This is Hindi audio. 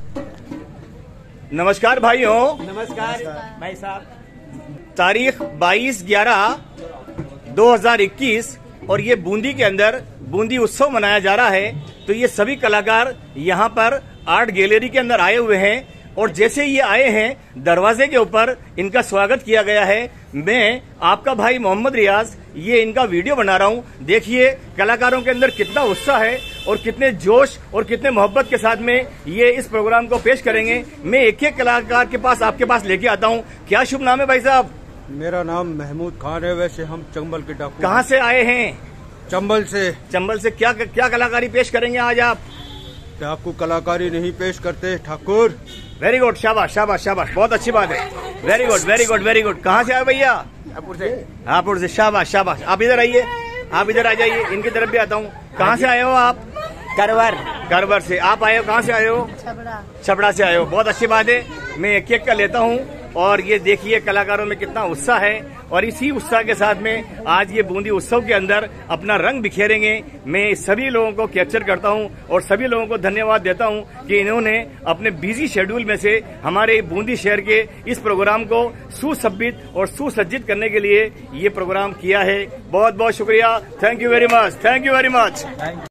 नमस्कार भाइयों। नमस्कार भाई साहब। तारीख 22/11/2021 और ये बूंदी के अंदर बूंदी उत्सव मनाया जा रहा है। तो ये सभी कलाकार यहाँ पर आर्ट गैलरी के अंदर आए हुए हैं और जैसे ये आए हैं दरवाजे के ऊपर इनका स्वागत किया गया है। मैं आपका भाई मोहम्मद रियाज ये इनका वीडियो बना रहा हूँ। देखिए कलाकारों के अंदर कितना उत्साह है और कितने जोश और कितने मोहब्बत के साथ में ये इस प्रोग्राम को पेश करेंगे। मैं एक एक कलाकार के पास आपके पास लेके आता हूँ। क्या शुभ नाम है भाई साहब? मेरा नाम महमूद खान है। वैसे हम चंबल के डाकू। कहाँ से आए हैं? चंबल से। चंबल से क्या क्या कलाकारी पेश करेंगे आज आप? डाकू कलाकारी नहीं पेश करते ठाकुर। वेरी गुड, शाबाश शाबाश शाबाश, बहुत अच्छी बात है। Very good very good very good. कहाँ से आए भैया? हापुड़ से। शाबाश शाबाश। आप इधर आइए, आप इधर आ जाइए, इनकी तरफ भी आता हूँ। कहाँ से आए हो आप? करवर से। आप आए हो? कहाँ से आए हो? छबड़ा से आए हो। बहुत अच्छी बात है। मैं एक एक का लेता हूँ और ये देखिए कलाकारों में कितना उत्साह है और इसी उत्साह के साथ में आज ये बूंदी उत्सव के अंदर अपना रंग बिखेरेंगे। मैं सभी लोगों को कैप्चर करता हूं और सभी लोगों को धन्यवाद देता हूं कि इन्होंने अपने बिजी शेड्यूल में से हमारे बूंदी शहर के इस प्रोग्राम को सुसज्जित और सुसज्जित करने के लिए ये प्रोग्राम किया है। बहुत बहुत शुक्रिया। Thank you very much. Thank you very much.